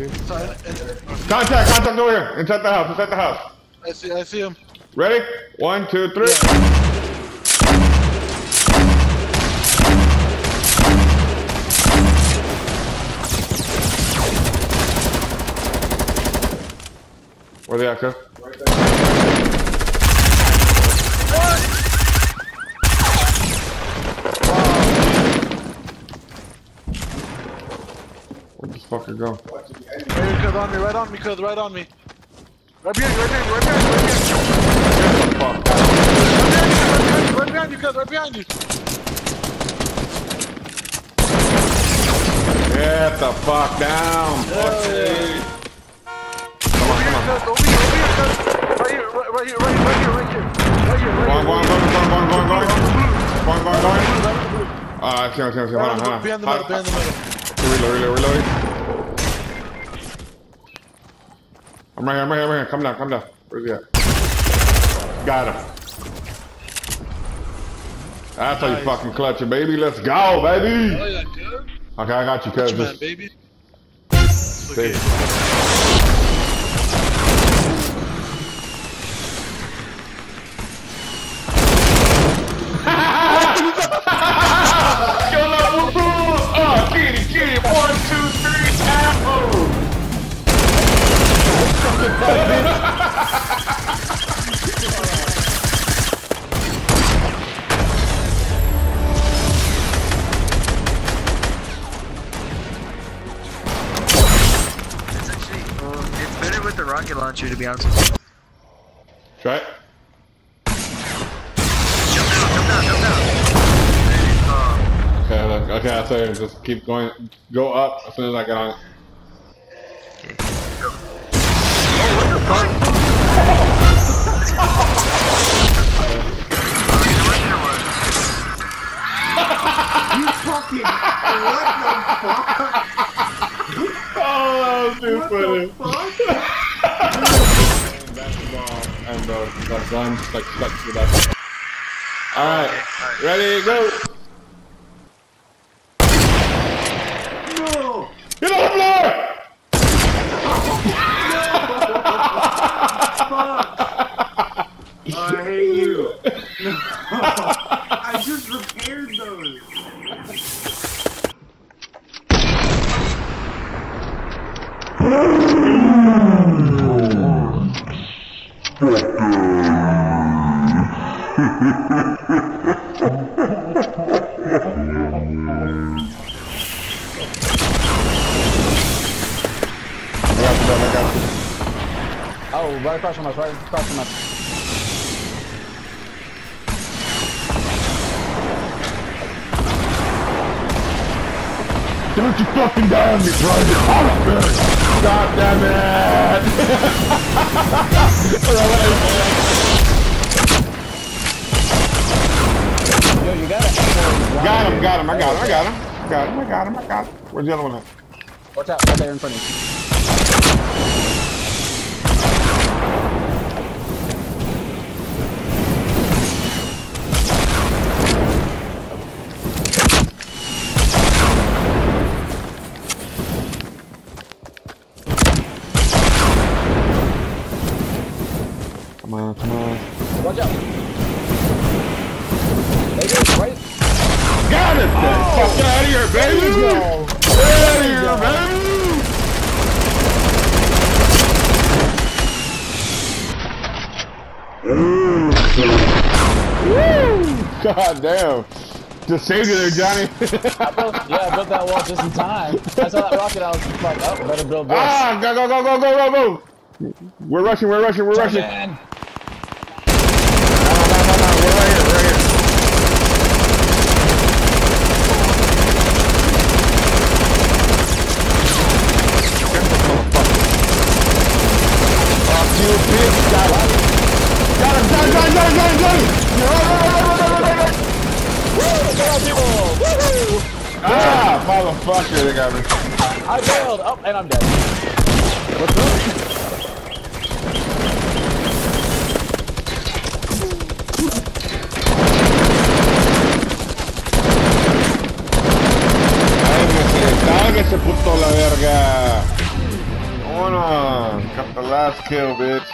Contact over here. Inside the house. I see him. Ready? 1, 2, 3. Yeah. Where they at, Kev? Right there. Where'd this fucker go? Right on me, cuz, right on me. Right behind you. Right behind you. Get the fuck down. Right here. Going. I see. Hold on. Behind the middle. Reload. I'm right here. Come down. Where's he at? Got him. That's how you fucking clutch it, baby. Let's go, baby. Oh, yeah, good. Okay, I got you, cuz. Man, baby. Okay. Get it. 1, 2, 3, tackle. It's better with the rocket launcher, to be honest with you. Try it. Jump down. Okay, I'll tell you, just keep going. Go up as soon as I get on it. Okay, go. Oh, what the fuck? You fucking... What the fuck? Oh, dude, what the fuck? Basketball and the gun like stuck to that. Alright, ready, go! No! Get on the floor! Fuck! I hate you. No. I just repaired those. Oh, right across from us. Don't you fucking die on me, Private! God damn it! Yo, you got it. Got him. I got him. Where's the other one at? Watch out, right there in front of you. Come on. Watch out. Baby, right. Got it! Fuck out of here, baby! Get out of here, baby! Woo! God damn. Just saved you there, Johnny. I built that wall just in time. I saw that rocket, I was like, oh, better build this. Ah, go! We're rushing. Man. No, we're right here. You bitch, got him! Ah, motherfucker, they got me. I failed! Oh, and I'm dead. What's up? Cálguese, puto la verga. the last kill, bitch.